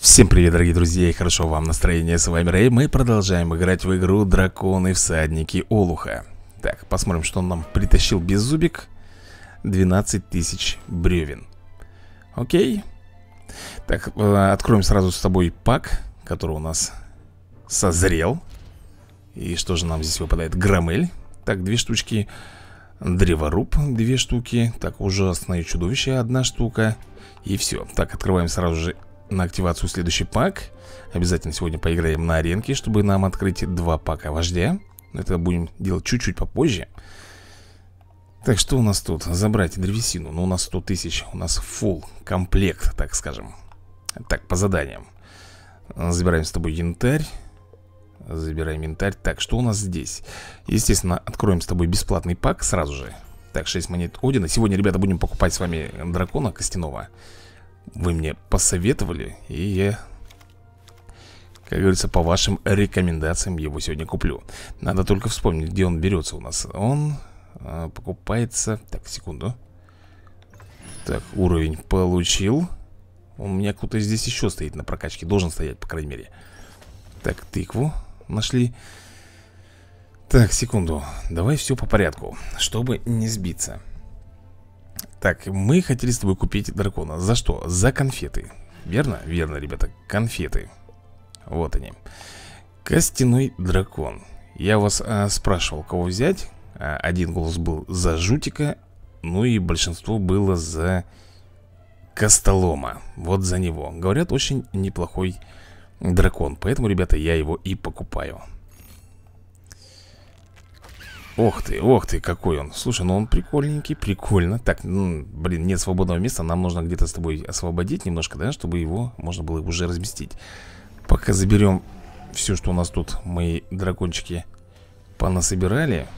Всем привет, дорогие друзья, и хорошо вам настроение. С вами Рэй. Мы продолжаем играть в игру Драконы Всадники Олуха. Так, посмотрим, что он нам притащил. Беззубик. 12 тысяч бревен. Окей. Так, откроем сразу с тобой пак, который у нас созрел. И что же нам здесь выпадает? Громель. Так, 2 штучки. Древоруб, 2 штуки. Так, ужасное чудовище, 1 штука. И все. Так, открываем сразу же на активацию следующий пак. Обязательно сегодня поиграем на аренке, чтобы нам открыть 2 пака вождя. Это будем делать чуть-чуть попозже. Так, что у нас тут? Забрать древесину. Ну, у нас 100 тысяч. У нас full комплект, так скажем. Так, по заданиям. Забираем с тобой янтарь. Забираем янтарь. Так, что у нас здесь? Естественно, откроем с тобой бесплатный пак сразу же. Так, 6 монет Одина. Сегодня, ребята, будем покупать с вами дракона костяного. Вы мне посоветовали, и я, как говорится, по вашим рекомендациям его сегодня куплю. Надо только вспомнить, где он берется у нас. Он покупается... Так, секунду. Так, уровень получил. У меня кто-то здесь еще стоит на прокачке. Должен стоять, по крайней мере. Так, тыкву нашли. Так, секунду. Давай все по порядку, чтобы не сбиться. Так, мы хотели с тобой купить дракона. За что? За конфеты. Верно? Верно, ребята, конфеты. Вот они. Костяной дракон. Я вас спрашивал, кого взять. Один голос был за Жутика. Ну и большинство было за Костолома. Вот за него. Говорят, очень неплохой дракон. Поэтому, ребята, я его и покупаю. Ох ты, какой он. Слушай, ну он прикольненький, прикольно. Так, блин, нет свободного места. Нам нужно где-то с тобой освободить немножко, да, чтобы его можно было уже разместить. Пока заберем все, что у нас тут мои дракончики понасобирали.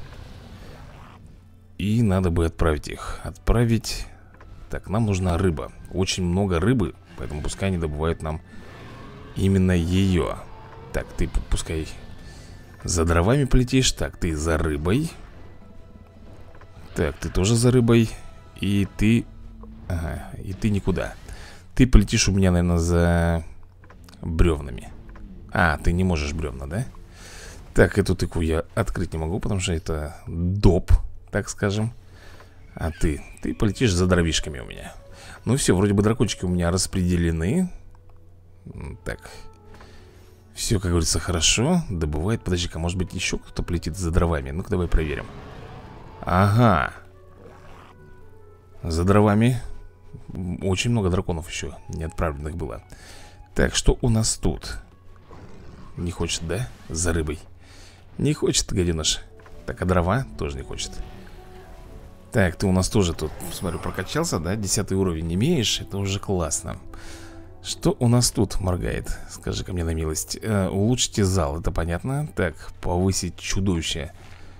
И надо бы отправить их. Отправить... Так, нам нужна рыба. Очень много рыбы, поэтому пускай они добывают нам именно ее. Так, ты пускай... За дровами полетишь. Так, ты за рыбой. Так, ты тоже за рыбой. И ты... Ага, и ты никуда. Ты полетишь у меня, наверное, за бревнами. А, ты не можешь бревна, да? Так, эту тыкву я открыть не могу, потому что это доп, так скажем. А ты полетишь за дровишками у меня. Ну все, вроде бы дракончики у меня распределены. Так... Все, как говорится, хорошо. Добывает. Подожди-ка, может быть еще кто-то полетит за дровами? Ну-ка, давай проверим. Ага. За дровами очень много драконов еще не отправленных было. Так, что у нас тут? Не хочет, да? За рыбой. Не хочет, гаденыш. Так, а дрова тоже не хочет. Так, ты у нас тоже тут, смотрю, прокачался, да? 10 уровень имеешь, это уже классно. Что у нас тут моргает? Скажи-ка мне на милость. Улучшите зал, это понятно. Так, повысить чудовище.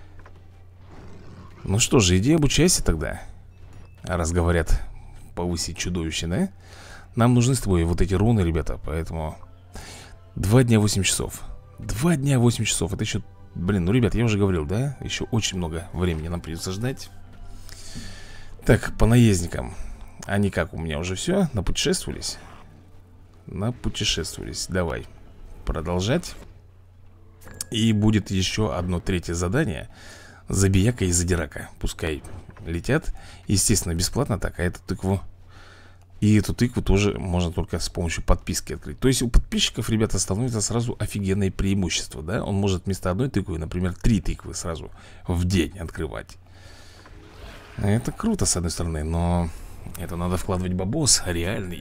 Ну что же, иди обучайся тогда. Раз говорят, повысить чудовище, да? Нам нужны с тобой вот эти руны, ребята. Поэтому 2 дня 8 часов. 2 дня 8 часов. Это еще, блин, ну, ребят, я уже говорил, да? Еще очень много времени нам придется ждать. Так, по наездникам. Они как, у меня уже все? Напутешествовались? Напутешествовались. Давай продолжать. И будет еще одно третье задание. Забияка и задирака. Пускай летят. Естественно, бесплатно. Так, а эту тыкву... И эту тыкву тоже можно только с помощью подписки открыть. То есть у подписчиков, ребята, становится сразу офигенное преимущество, да? Он может вместо одной тыквы, например, 3 тыквы сразу в день открывать. Это круто, с одной стороны. Но это надо вкладывать бабос реальный.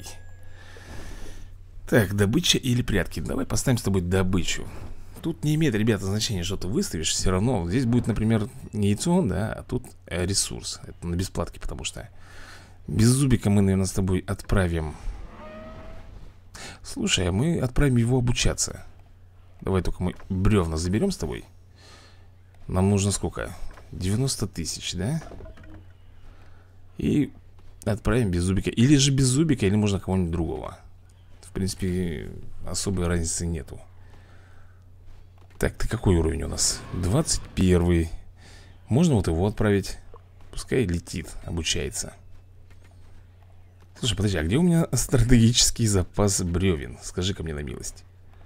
Так, добыча или прятки? Давай поставим с тобой добычу. Тут не имеет, ребята, значения, что ты выставишь. Все равно здесь будет, например, не яйцо, да, а тут ресурс. Это на бесплатке, потому что Беззубика мы, наверное, с тобой отправим. Слушай, а мы отправим его обучаться. Давай только мы бревна заберем с тобой. Нам нужно сколько? 90 тысяч, да? И отправим Беззубика. Или же Беззубика, или можно кого-нибудь другого. В принципе, особой разницы нету. Так, ты какой уровень у нас? 21. Можно вот его отправить. Пускай летит, обучается. Слушай, подожди, а где у меня стратегический запас бревен? Скажи-ка мне на милость.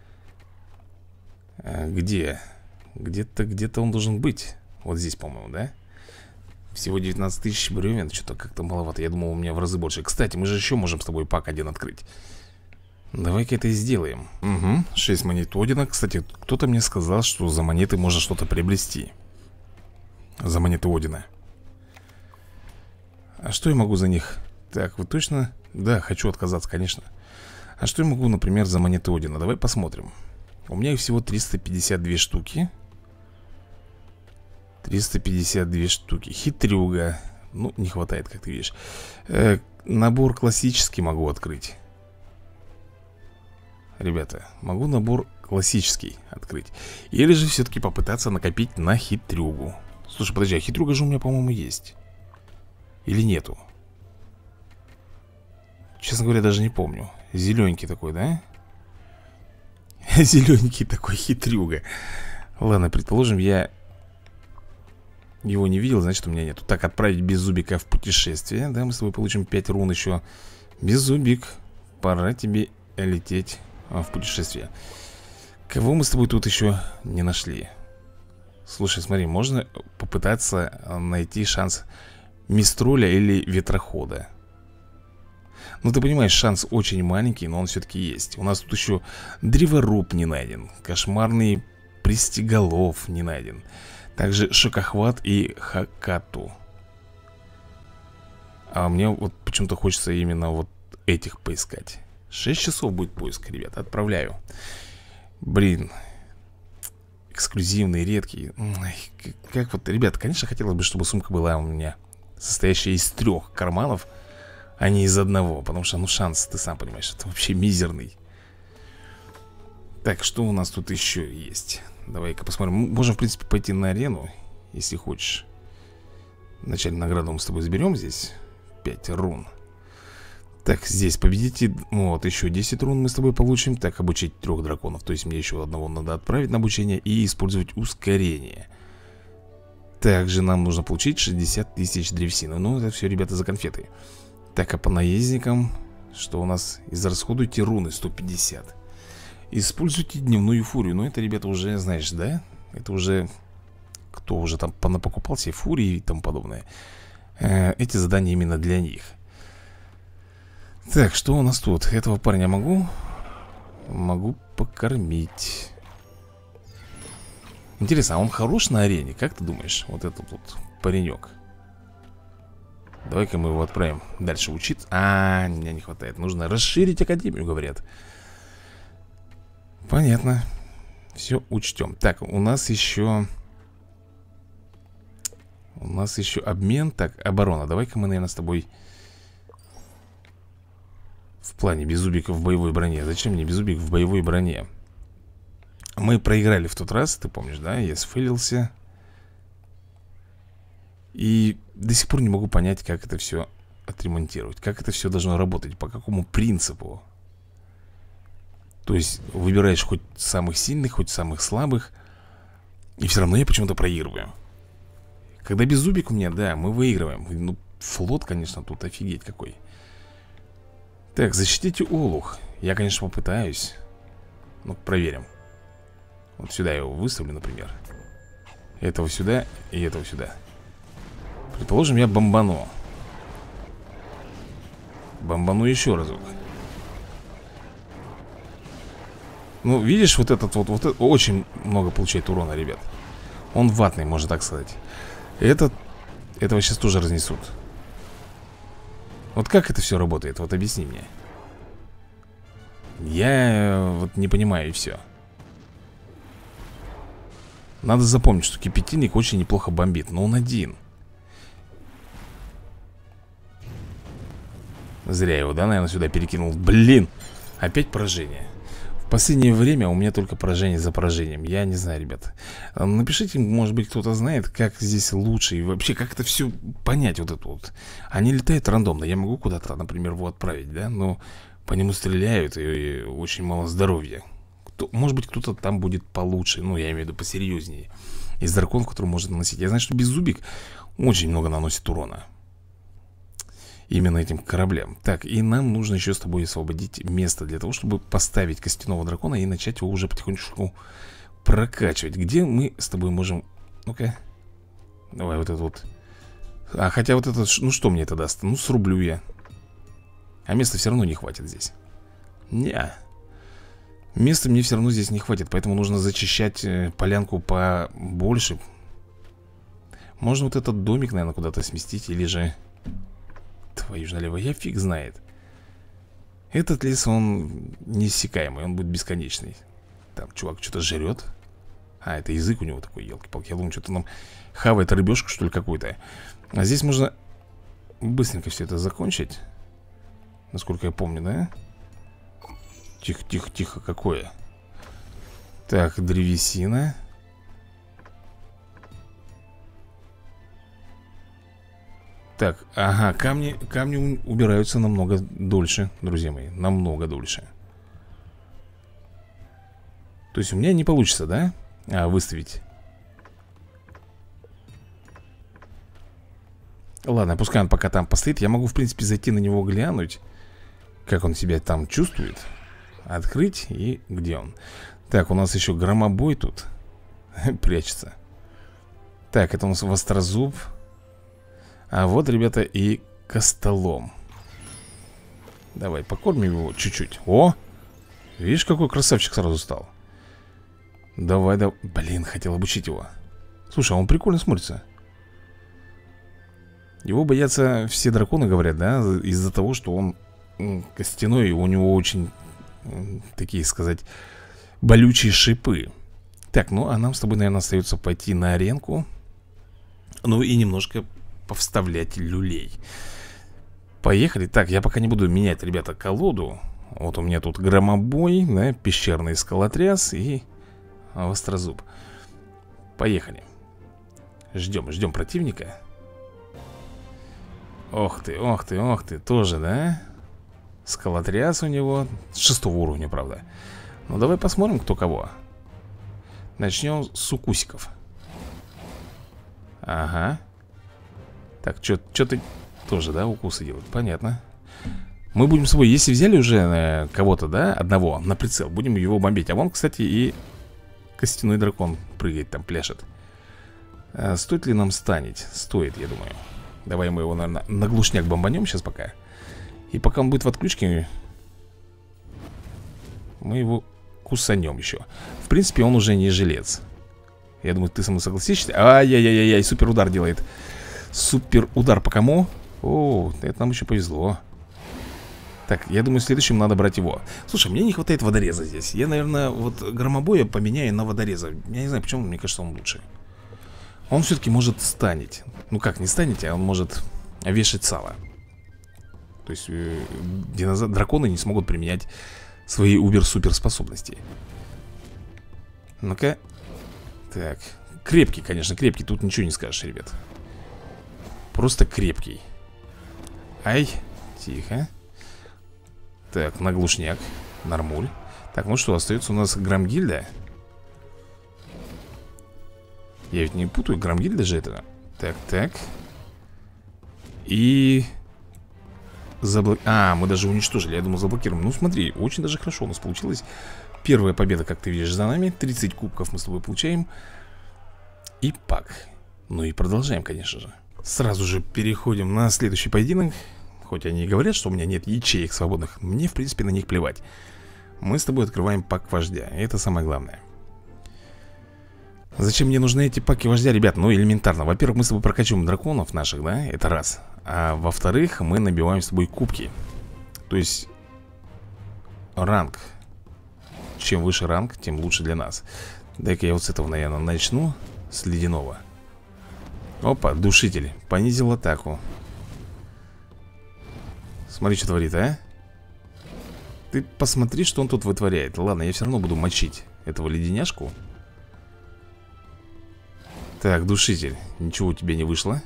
Где? Где-то он должен быть. Вот здесь, по-моему, да? Всего 19 тысяч бревен. Что-то как-то маловато. Я думал, у меня в разы больше. Кстати, мы же еще можем с тобой пак один открыть. Давай-ка это и сделаем. Угу, 6 монет Одина. Кстати, кто-то мне сказал, что за монеты можно что-то приобрести. За монеты Одина. А что я могу за них? Так, вы точно? Да, хочу отказаться, конечно. А что я могу, например, за монеты Одина? Давай посмотрим. У меня их всего 352 штуки. 352 штуки. Хитрюга. Ну, не хватает, как ты видишь. Набор классический могу открыть. Ребята, могу набор классический открыть. Или же все-таки попытаться накопить на хитрюгу. Слушай, подожди, а хитрюга же у меня, по-моему, есть. Или нету? Честно говоря, даже не помню. Зелененький такой, да? Зелененький такой хитрюга. Ладно, предположим, я его не видел, значит, у меня нету. Так, отправить Беззубика в путешествие. Да, мы с тобой получим 5 рун еще. Беззубик, пора тебе лететь в путешествие. Кого мы с тобой тут еще не нашли? Слушай, смотри, можно попытаться найти шанс Мистроля или Ветрохода. Ну, ты понимаешь, шанс очень маленький, но он все-таки есть. У нас тут еще Древоруб не найден. Кошмарный Пристеголов не найден. Также Шокохват и Хакату. А мне вот почему-то хочется именно вот этих поискать. 6 часов будет поиск, ребята, отправляю. Блин. Эксклюзивный, редкий. Как вот, ребята, конечно, хотелось бы, чтобы сумка была у меня состоящая из 3 карманов, а не из одного. Потому что, ну, шанс, ты сам понимаешь, это вообще мизерный. Так, что у нас тут еще есть? Давай-ка посмотрим. Можем, в принципе, пойти на арену, если хочешь. Вначале награду мы с тобой заберем здесь. 5 рун. Так, здесь победите. Вот, еще 10 рун мы с тобой получим. Так, обучить 3 драконов. То есть мне еще одного надо отправить на обучение и использовать ускорение. Также нам нужно получить 60 тысяч древесины. Ну, это все, ребята, за конфеты. Так, а по наездникам что у нас? Израсходуйте руны 150. Используйте дневную фурию. Ну, это, ребята, уже, знаешь, да? Это уже... Кто уже там понапокупал себе фурии и тому подобное. Эти задания именно для них. Так, что у нас тут? Этого парня могу? Могу покормить. Интересно, а он хорош на арене? Как ты думаешь? Вот этот вот паренек. Давай-ка мы его отправим дальше учиться. А, меня не хватает. Нужно расширить академию, говорят. Понятно. Все учтем. Так, у нас еще... обмен. Так, оборона. Давай-ка мы, наверное, с тобой... В плане Беззубика в боевой броне. Зачем мне Беззубик в боевой броне? Мы проиграли в тот раз, ты помнишь, да? Я сфейлился. И до сих пор не могу понять, как это все отремонтировать. Как это все должно работать, по какому принципу. То есть выбираешь хоть самых сильных, хоть самых слабых. И все равно я почему-то проигрываю. Когда Беззубик у меня, да, мы выигрываем. Ну, флот, конечно, тут офигеть какой. Так, защитите Олух. Я, конечно, попытаюсь. Ну, проверим. Вот сюда я его выставлю, например. Этого сюда и этого сюда. Предположим, я бомбану. Бомбану еще разок. Ну, видишь, вот этот вот это очень много получает урона, ребят. Он ватный, можно так сказать. Этого сейчас тоже разнесут. Вот как это все работает? Вот объясни мне. Я вот не понимаю и все. Надо запомнить, что кипятильник очень неплохо бомбит. Но он один. Зря его, да, наверное, сюда перекинул. Блин, опять поражение. В последнее время у меня только поражение за поражением. Я не знаю, ребят. Напишите, может быть, кто-то знает, как здесь лучше. И вообще, как это все понять, вот это вот. Они летают рандомно. Я могу куда-то, например, его отправить, да? Но по нему стреляют, и очень мало здоровья. Может быть, кто-то там будет получше. Ну, я имею в виду посерьезнее. Из драконов, который может наносить. Я знаю, что Беззубик очень много наносит урона. именно этим кораблям. Так, и нам нужно еще с тобой освободить место для того, чтобы поставить костяного дракона и начать его уже потихонечку прокачивать. Где мы с тобой можем... Ну-ка. Давай вот это вот. А хотя вот это... Ну что мне это даст? Ну срублю я. А места все равно не хватит здесь. Не. Места мне все равно здесь не хватит. Поэтому нужно зачищать полянку побольше. Можно вот этот домик, наверное, куда-то сместить. Или же... Твою же налево, я фиг знает. Этот лес, он неиссякаемый. Он будет бесконечный. Там чувак что-то жрет. А, это язык у него такой, елки-палки. Я думаю, что-то нам хавает рыбешку, что ли, какую-то. А здесь можно быстренько все это закончить. Насколько я помню, да? Тихо, тихо, тихо, какое? Так, древесина. Так, ага, камни убираются намного дольше, друзья мои. Намного дольше. То есть у меня не получится, да? Выставить. Ладно, пускай он пока там постоит. Я могу, в принципе, зайти на него глянуть, как он себя там чувствует. Открыть, и где он? Так, у нас еще громобой тут прячется. Так, это у нас вострозуб. А вот, ребята, и костолом. Давай, покормим его чуть-чуть. О! Видишь, какой красавчик сразу стал. Давай, да. Блин, хотел обучить его. Слушай, а он прикольно смотрится. Его боятся все драконы, говорят, да? Из-за того, что он костяной, и у него очень, такие сказать, болючие шипы. Так, ну а нам с тобой, наверное, остается пойти на аренку. Ну и немножко повставлять люлей. Поехали. Так, я пока не буду менять, ребята, колоду. Вот у меня тут громобой, да, пещерный скалотряс и вострозуб. Поехали. Ждем противника. Ох ты, ох ты, ох ты. Тоже, да? Скалотряс у него 6-го уровня, правда. Ну, давай посмотрим, кто кого. Начнем с укусиков. Ага. Так, что ты тоже, да, укусы делают? Понятно. Мы будем с собой, если взяли уже кого-то, да, одного на прицел, будем его бомбить. А вон, кстати, и костяной дракон прыгает там, пляшет. Стоит ли нам станить? Стоит, я думаю. Давай мы его, наверное, на глушняк бомбанем сейчас пока. И пока он будет в отключке, мы его кусанем еще. В принципе, он уже не жилец. Я думаю, ты со мной согласишься. Ай-яй-яй-яй, супер удар делает. Супер удар по кому? О, это нам еще повезло. Так, я думаю, следующим надо брать его. Слушай, мне не хватает водореза здесь. Я, наверное, вот громобоя поменяю на водореза. Я не знаю, почему, мне кажется, он лучше. Он все-таки может станить. Ну как, не станете, а он может вешать сало. То есть драконы не смогут применять свои убер-супер способности. Ну-ка. Так, крепкий, конечно, крепкий. Тут ничего не скажешь, ребят. Просто крепкий. Ай, тихо. Так, на глушняк. Нормуль. Так, ну что, остается у нас Громгильда. Я ведь не путаю, Громгильда же это. Так, так. И... мы даже уничтожили, я думал, заблокируем. Ну, смотри, очень даже хорошо у нас получилось. Первая победа, как ты видишь, за нами. 30 кубков мы с тобой получаем. И пак. Ну и продолжаем, конечно же. Сразу же переходим на следующий поединок. Хоть они и говорят, что у меня нет ячеек свободных, мне, в принципе, на них плевать. Мы с тобой открываем пак вождя. Это самое главное. Зачем мне нужны эти паки вождя, ребят? Ну, элементарно. Во-первых, мы с тобой прокачиваем драконов наших, да? Это раз. А во-вторых, мы набиваем с тобой кубки. То есть ранг. Чем выше ранг, тем лучше для нас. Дай-ка я вот с этого, наверное, начну. С ледяного. Опа, душитель. Понизил атаку. Смотри, что творит, а? Ты посмотри, что он тут вытворяет. Ладно, я все равно буду мочить этого леденяшку. Так, душитель. Ничего у тебя не вышло.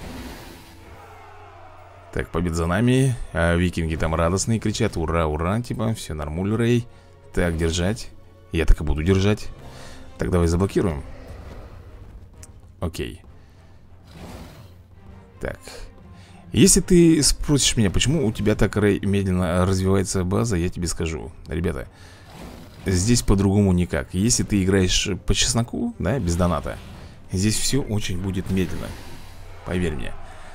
Так, побед за нами. А викинги там радостные кричат. Ура, ура, типа, все нормуль, Рэй. Так, держать. Я так и буду держать. Так, давай заблокируем. Окей. Так. Если ты спросишь меня, почему у тебя так медленно развивается база, я тебе скажу. Ребята, здесь по-другому никак. Если ты играешь по чесноку, да, без доната, здесь все очень будет медленно. Поверь мне.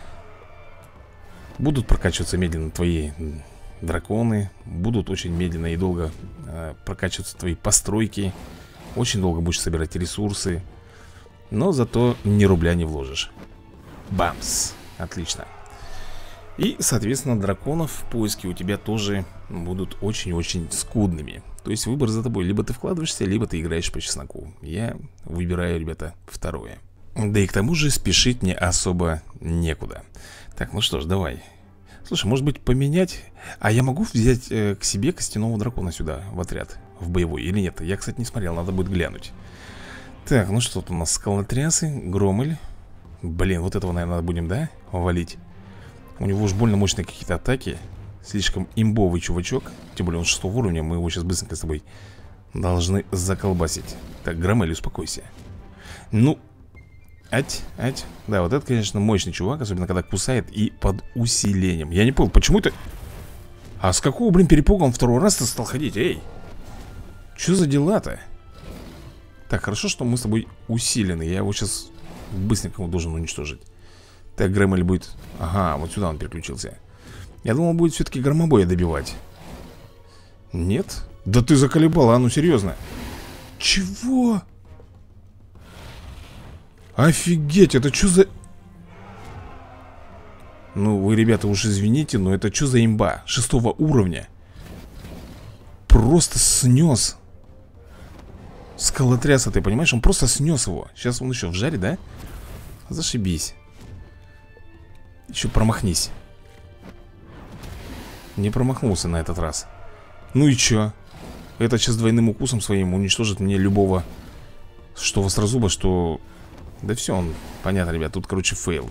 Будут прокачиваться медленно твои драконы. Будут очень медленно и долго прокачиваться твои постройки. Очень долго будешь собирать ресурсы. Но зато ни рубля не вложишь. Бамс. Отлично. И, соответственно, драконов в поиске у тебя тоже будут очень-очень скудными. То есть выбор за тобой. Либо ты вкладываешься, либо ты играешь по чесноку. Я выбираю, ребята, второе. Да и к тому же спешить мне особо некуда. Так, ну что ж, давай. Слушай, может быть поменять? А я могу взять к себе костяного дракона сюда, в отряд, в боевой, или нет? Я, кстати, не смотрел, надо будет глянуть. Так, ну что тут у нас? Скалотрясы, Громель. Блин, вот этого, наверное, будем, да, валить? У него уж больно мощные какие-то атаки. Слишком имбовый чувачок. Тем более он 6 уровня, мы его сейчас быстренько с тобой должны заколбасить. Так, Громель, успокойся. Ну, ать. Да, вот это, конечно, мощный чувак. Особенно, когда кусает и под усилением. Я не понял, почему это... А с какого, блин, перепуга он второй раз-то стал ходить? Эй, что за дела-то? Так, хорошо, что мы с тобой усилены. Я его сейчас быстренько должен уничтожить. Так, Громель будет... Ага, вот сюда он переключился. Я думал, будет все-таки громобоя добивать. Нет? Да ты заколебал, а ну серьезно. Чего? Офигеть, это что за... Ну, вы, ребята, уж извините, но это что за имба 6 уровня? Просто снес скалотряса, ты понимаешь? Он просто снес его. Сейчас он еще в жаре, да? Зашибись. Еще промахнись. Не промахнулся на этот раз. Ну и чё? Это сейчас двойным укусом своим уничтожит мне любого. Что вострозуба, что... Да все, он... Понятно, ребят, тут, короче, фейл.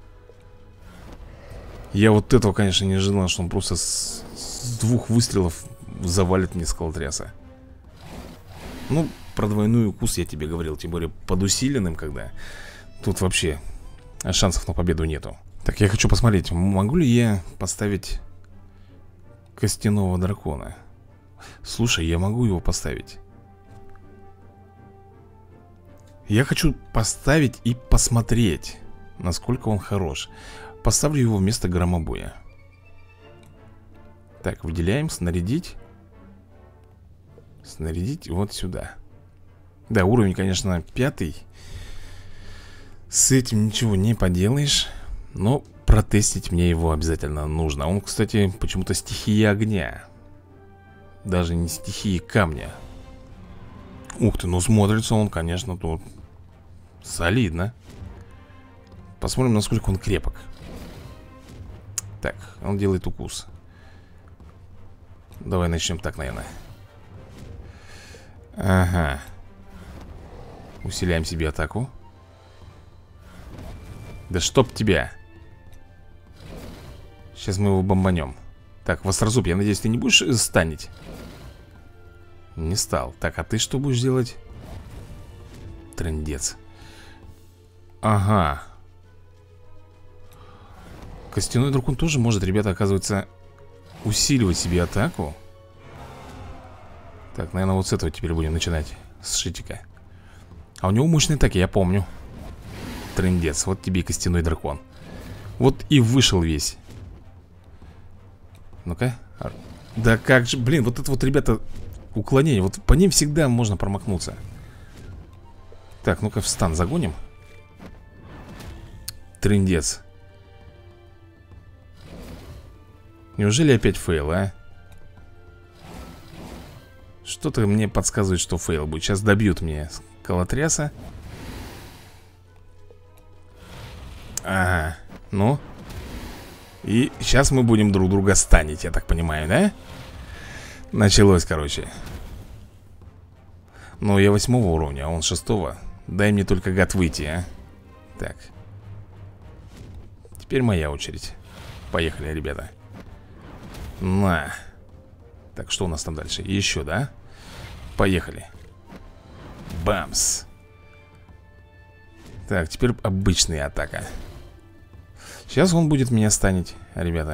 Я вот этого, конечно, не ожидал, что он просто с 2 выстрелов завалит мне скалотряса. Ну, про двойной укус я тебе говорил. Тем более под усиленным, когда... Тут вообще шансов на победу нету. Так, я хочу посмотреть, могу ли я поставить костяного дракона. Слушай, я могу его поставить. Я хочу поставить и посмотреть, насколько он хорош. Поставлю его вместо громобоя. Так, выделяем, снарядить. Снарядить вот сюда. Да, уровень, конечно, 5. С этим ничего не поделаешь. Но протестить мне его обязательно нужно. Он, кстати, почему-то стихия огня. Даже не стихии камня. Ух ты, ну смотрится он, конечно, тут солидно. Посмотрим, насколько он крепок. Так, он делает укус. Давай начнем так, наверное. Ага. Усиляем себе атаку. Да чтоб тебя. Сейчас мы его бомбанем. Так, Вострозуб, я надеюсь, ты не будешь станить? Не стал. Так, а ты что будешь делать? Трындец. Ага. Костяной дракон тоже может, ребята, оказывается, усиливать себе атаку. Так, наверное, вот с этого теперь будем начинать. С шитика. А у него мощные атаки, я помню. Трындец, вот тебе и костяной дракон. Вот и вышел весь. Ну-ка. Да как же, блин, вот это вот, ребята, уклонение. Вот по ним всегда можно промахнуться. Так, ну-ка в стан загоним. Трындец. Неужели опять фейл, а? Что-то мне подсказывает, что фейл будет. Сейчас добьют мне скалотряса. Ага, ну. И сейчас мы будем друг друга станить, я так понимаю, да? Началось, короче. Ну, я 8 уровня, а он 6. Дай мне только, гад, выйти, а. Так. Теперь моя очередь. Поехали, ребята. На. Так, что у нас там дальше? Еще, да? Поехали. Бамс. Так, теперь обычная атака. Сейчас он будет меня станить, ребята.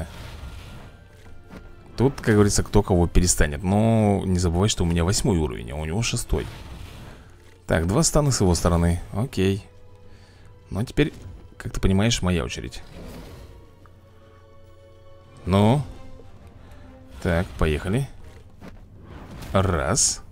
Тут, как говорится, кто кого перестанет. Но не забывай, что у меня 8 уровень, а у него 6. Так, 2 стана с его стороны. Окей. Ну, теперь, как ты понимаешь, моя очередь. Ну. Так, поехали. Раз.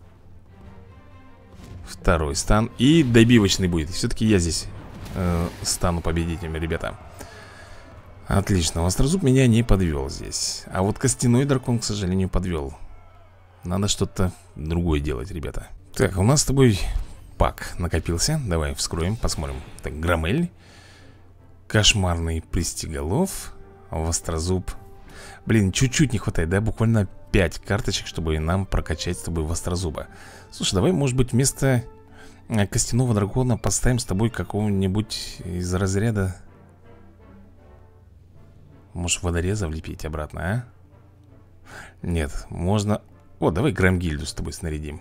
Второй стан. И добивочный будет. Все-таки я здесь стану победителем, ребята. Отлично, Острозуб меня не подвел здесь. А вот костяной дракон, к сожалению, подвел. Надо что-то другое делать, ребята. Так, у нас с тобой пак накопился. Давай вскроем, посмотрим. Так, Громель. Кошмарный Пристиголов. Вострозуб. Блин, чуть-чуть не хватает, да? Буквально 5 карточек, чтобы нам прокачать с тобой Вострозуба. Слушай, давай, может быть, вместо костяного дракона поставим с тобой какого-нибудь из разряда... Может, водореза влепить обратно, а? Нет, можно... О, давай Громгильду с тобой снарядим.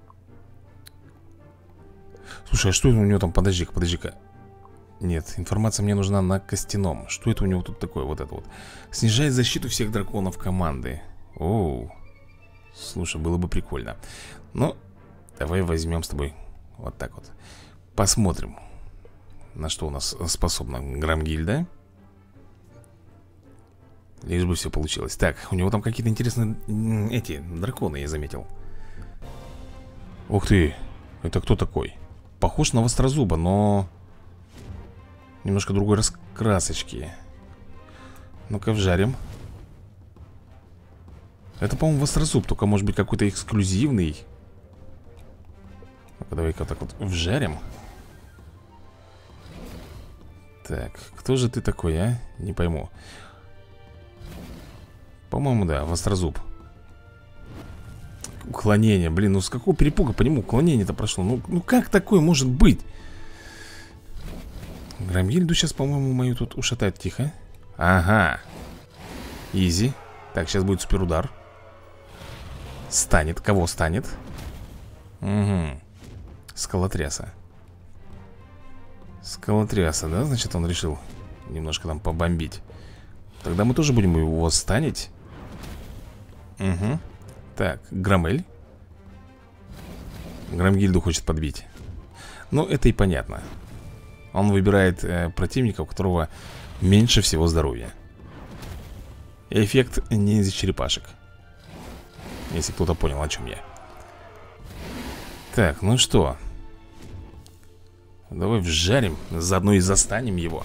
Слушай, а что это у него там? Подожди-ка, подожди-ка. Нет, информация мне нужна на костяном. Что это у него тут такое? Вот это вот. Снижает защиту всех драконов команды. Оу. Слушай, было бы прикольно. Ну, давай возьмем с тобой вот так вот. Посмотрим, на что у нас способна Громгильда. Лишь бы все получилось. Так, у него там какие-то интересные эти драконы, я заметил. Ух ты, это кто такой? Похож на Вострозуба, но немножко другой раскрасочки. Ну-ка, вжарим. Это, по-моему, Вострозуб, только может быть какой-то эксклюзивный. Ну-ка, давай-ка так вот вжарим. Так, кто же ты такой, а? Не пойму. По-моему, да, Вострозуб. Уклонение, блин, ну с какого перепуга по нему уклонение-то прошло? Ну как такое может быть? Громгильду сейчас, по-моему, мою тут ушатать тихо. Ага. Изи. Так, сейчас будет суперудар. Станет, кого станет? Угу. Скалотряса. Скалотряса, да? Значит, он решил немножко там побомбить. Тогда мы тоже будем его станить. Угу. Так, Громель. Громгильду хочет подбить. Ну, это и понятно. Он выбирает противника, у которого меньше всего здоровья. Эффект ниндзя-черепашек. Если кто-то понял, о чем я. Так, ну что, давай вжарим. Заодно и застанем его.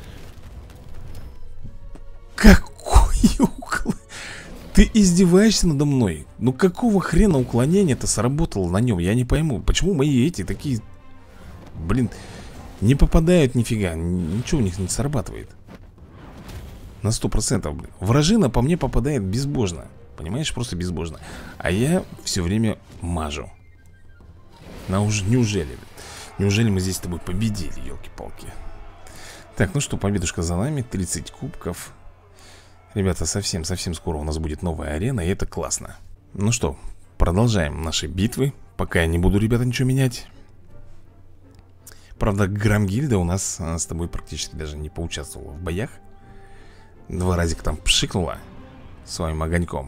Какой уклон? Ты издеваешься надо мной? Ну какого хрена уклонение-то сработало на нем? Я не пойму. Почему мои эти такие... Блин, не попадают нифига. Ничего у них не срабатывает. На 100%, блин. Вражина по мне попадает безбожно. Понимаешь, просто безбожно. А я все время мажу. Ну уж неужели? Неужели мы здесь с тобой победили, елки-палки? Так, ну что, победушка за нами. 30 кубков. Ребята, совсем скоро у нас будет новая арена, и это классно. Ну что, продолжаем наши битвы. Пока я не буду, ребята, ничего менять. Правда, Громгильда у нас с тобой практически даже не поучаствовала в боях. 2 разика там пшикнула своим огоньком.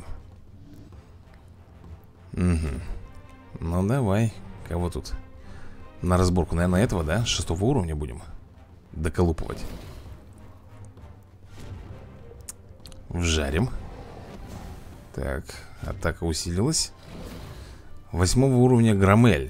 Угу. Ну давай, кого тут? На разборку, наверное, этого, да? 6-го уровня будем доколупывать. Вжарим. Так, атака усилилась. 8-го уровня Громель.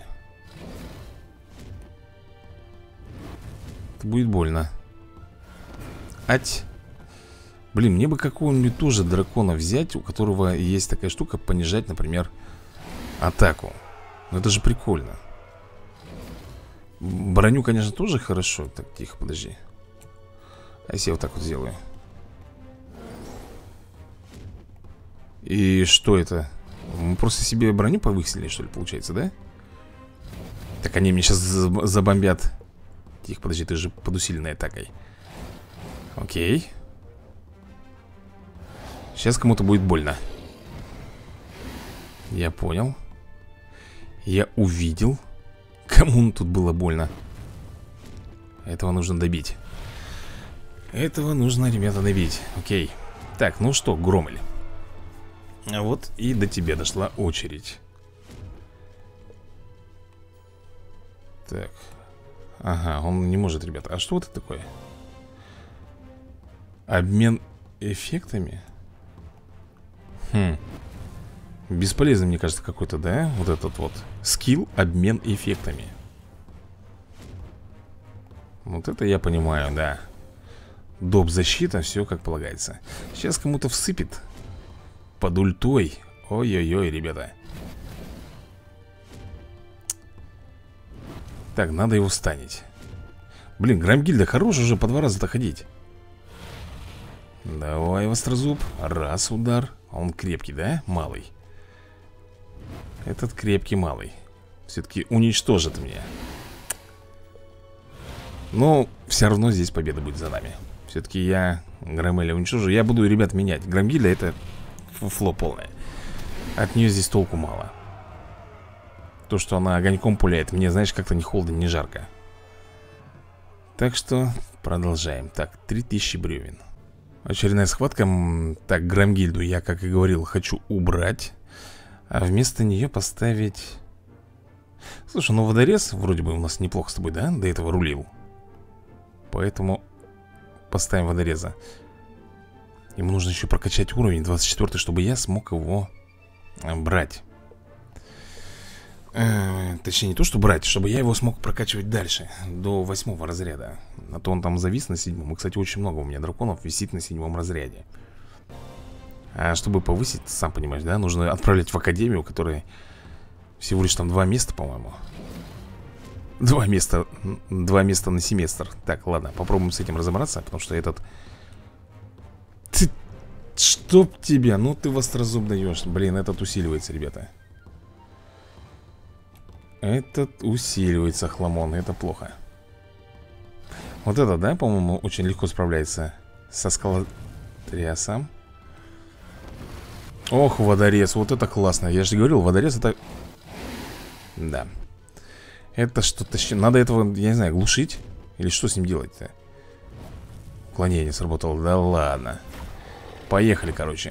Это будет больно. Ать. Блин, мне бы какого-нибудь тоже дракона взять, у которого есть такая штука, понижать, например, атаку. Ну это же прикольно. Броню, конечно, тоже хорошо. Так, тихо, подожди. А если я вот так вот сделаю? И что это? Мы просто себе броню повысили, что ли, получается, да? Так они мне сейчас забомбят. Тихо, подожди, ты же под усиленной атакой. Окей. Сейчас кому-то будет больно. Я понял. Я увидел. Кому тут было больно. Этого нужно добить. Этого нужно, ребята, добить. Окей. Так, ну что, Громель. А вот и до тебя дошла очередь. Так. Ага, он не может, ребята. А что это такое? Обмен эффектами? Хм. Бесполезный, мне кажется, какой-то, да? Вот этот вот скилл, обмен эффектами. Вот это я понимаю, да. Доп. Защита, все как полагается. Сейчас кому-то всыпет под ультой. Ой-ой-ой, ребята. Так, надо его станить. Блин, Громгильда хорош уже по 2 раза-то ходить. Давай, Вострозуб. Раз удар. Он крепкий, да? Малый. Этот крепкий малый. Все-таки уничтожит меня. Но все равно здесь победа будет за нами. Все-таки я Громеля уничтожу. Я буду, ребят, менять. Громгильда это фуфло полное. От нее здесь толку мало. То, что она огоньком пуляет, мне, знаешь, как-то не холодно, не жарко. Так что продолжаем. Так, 3000 бревен. Очередная схватка. Так, Громгильду я, как и говорил, хочу убрать. А вместо нее поставить... Слушай, ну водорез вроде бы у нас неплохо с тобой, да? До этого рулил. Поэтому поставим водореза. Ему нужно еще прокачать уровень 24, чтобы я смог его брать. Точнее, не то, что брать, чтобы я его смог прокачивать дальше, до 8 разряда. А то он там завис на 7. И, кстати, очень много у меня драконов висит на 7 разряде. А чтобы повысить, сам понимаешь, да, нужно отправлять в академию, которая всего лишь там 2 места, по-моему. 2 места на семестр. Так, ладно, попробуем с этим разобраться, потому что этот... Чтоб тебя, ну ты Вострозуб даешь. Блин, этот усиливается, ребята. Этот усиливается, хламон, это плохо. Вот это, да, по-моему, очень легко справляется со скалотриасом. Ох, водорез, вот это классно. Я же говорил, водорез это... Да. Это что-то... Надо этого, я не знаю, глушить? Или что с ним делать-то? Уклонение сработало, да ладно. Поехали, короче.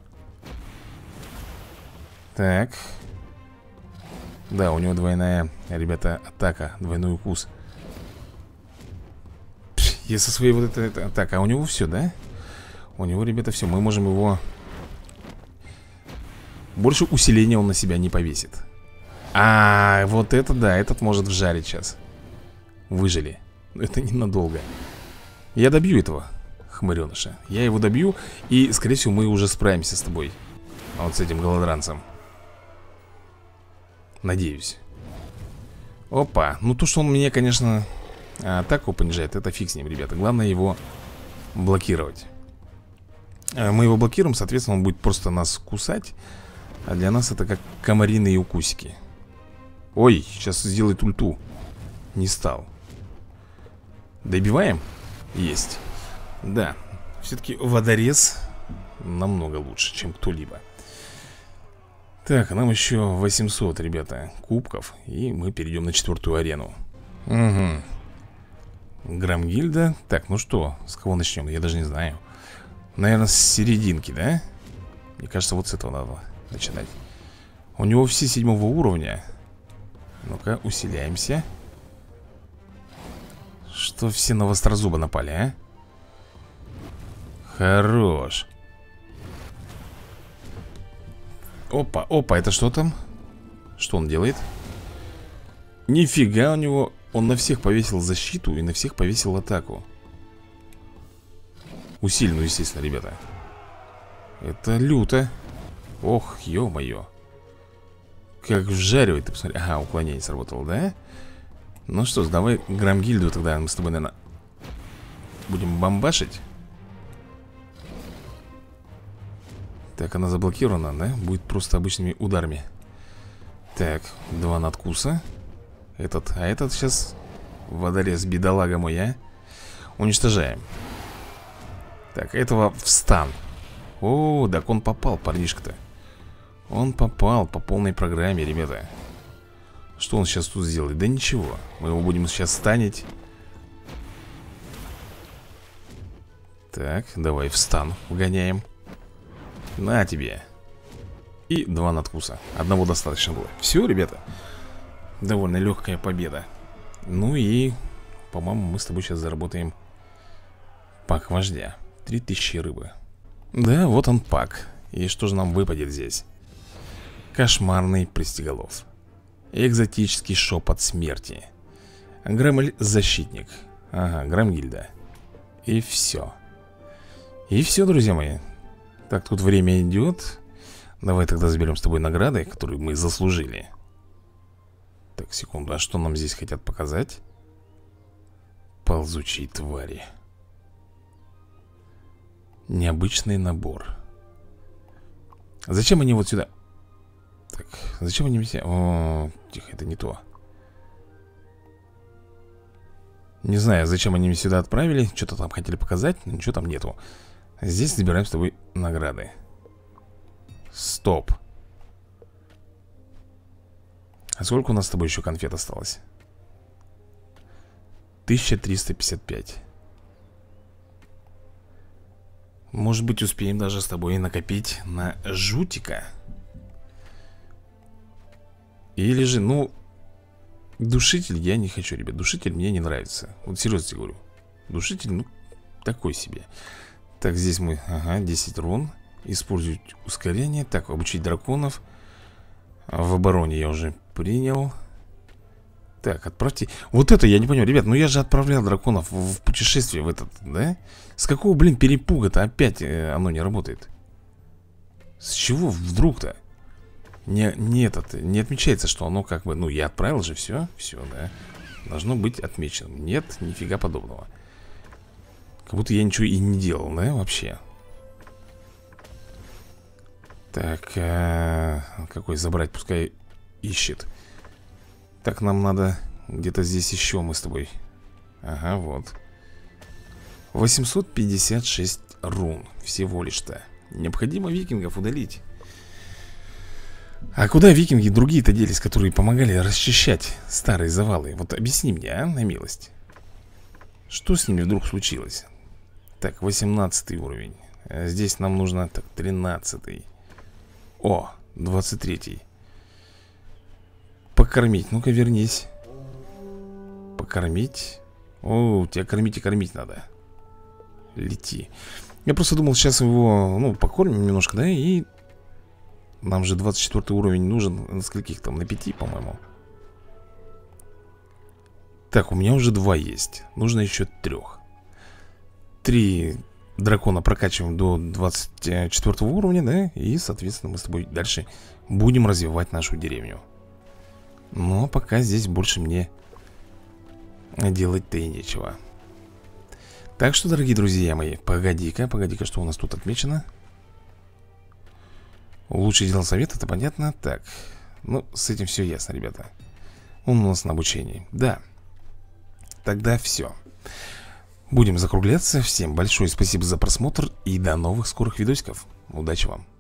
Так. Да, у него двойная, ребята, атака. Двойной укус. Я со своей вот этой... Так, а у него все, да? У него, ребята, все. Мы можем его... Больше усиления он на себя не повесит. А, вот это да, этот может вжарить сейчас. Выжили. Но это ненадолго. Я добью этого хмыреныша. Я его добью, и, скорее всего, мы уже справимся с тобой. Вот с этим голодранцем. Надеюсь. Опа, ну то, что он мне, конечно, атаку понижает, это фиг с ним, ребята. Главное его блокировать. Мы его блокируем, соответственно, он будет просто нас кусать. А для нас это как комариные укусики. Ой, сейчас сделает ульту. Не стал. Добиваем? Есть. Да, все-таки водорез намного лучше, чем кто-либо. Так, нам еще 800, ребята, кубков. И мы перейдем на 4-ю арену. Угу. Громгильда. Так, ну что, с кого начнем? Я даже не знаю. Наверное, с серединки, да? Мне кажется, вот с этого надо начинать. У него все 7-го уровня. Ну-ка, усиляемся. Что все на Вострозуба напали, а? Хорош. Опа, опа, это что там? Что он делает? Нифига у него. Он на всех повесил защиту и на всех повесил атаку. Усиленную, естественно, ребята. Это люто. Ох, ё-моё. Как вжаривает, ты посмотри. Ага, уклонение сработало, да? Ну что ж, давай Громгильду тогда мы с тобой, наверное, будем бомбашить. Так, она заблокирована, да? Будет просто обычными ударами. Так, 2 надкуса. Этот, а этот сейчас водорез, бедолага мой, а? Уничтожаем. Так, этого в стан. О, так он попал, парнишка-то. Он попал по полной программе, ребята. Что он сейчас тут сделает? Да ничего. Мы его будем сейчас станить. Так, давай в стан вгоняем. На тебе. И 2 надкуса. Одного достаточно было. Все, ребята. Довольно легкая победа. Ну и, по-моему, мы с тобой сейчас заработаем пак вождя. 3000 рыбы. Да, вот он пак. И что же нам выпадет здесь? Кошмарный пристеголов. Экзотический шепот смерти. Граммель-защитник. Ага, Грамгильда. И все. И все, друзья мои. Так, тут время идет. Давай тогда заберем с тобой награды, которые мы заслужили. Так, секунду, а что нам здесь хотят показать? Ползучие твари. Необычный набор. Зачем они вот сюда? Так, зачем они все... О, тихо, это не то. Не знаю, зачем они меня сюда отправили. Что-то там хотели показать, но ничего там нету. Здесь забираем с тобой награды. Стоп. А сколько у нас с тобой еще конфет осталось? 1355. Может быть, успеем даже с тобой накопить на жутика. Или же, ну, душитель я не хочу, ребят. Душитель мне не нравится. Вот серьезно тебе говорю. Душитель, ну, такой себе. Так, здесь мы, ага, 10 рун. Использовать ускорение. Так, обучить драконов. В обороне я уже принял. Так, отправьте. Вот это я не понял, ребят, ну я же отправлял драконов в путешествие в этот, да? С какого, блин, перепуга-то опять оно не работает? С чего вдруг-то? Не отмечается, что оно как бы, ну я отправил же, все, да. Должно быть отмечено. Нет, нифига подобного. Как будто я ничего и не делал, да, вообще. Так, какой забрать, пускай ищет. Так, нам надо где-то здесь еще мы с тобой. Ага, вот 856 рун всего лишь-то. Необходимо викингов удалить. А куда викинги другие-то делись, которые помогали расчищать старые завалы? Вот объясни мне, а, на милость. Что с ними вдруг случилось? Так, 18 уровень. Здесь нам нужно, так, 13. О, 23. Покормить, ну-ка вернись. Покормить. О, тебя кормить и кормить надо. Лети. Я просто думал, сейчас его, ну, покормим немножко, да, и... Нам же 24 уровень нужен. На скольких там? На 5, по-моему. Так, у меня уже 2 есть. Нужно еще 3. 3 дракона прокачиваем до 24 уровня, да? И, соответственно, мы с тобой дальше будем развивать нашу деревню. Но пока здесь больше мне делать-то и нечего. Так что, дорогие друзья мои, погоди-ка, что у нас тут отмечено? Лучший дел совет, это понятно. Так, ну, с этим все ясно, ребята. Он у нас на обучении. Да. Тогда все. Будем закругляться. Всем большое спасибо за просмотр и до новых скорых видосиков. Удачи вам.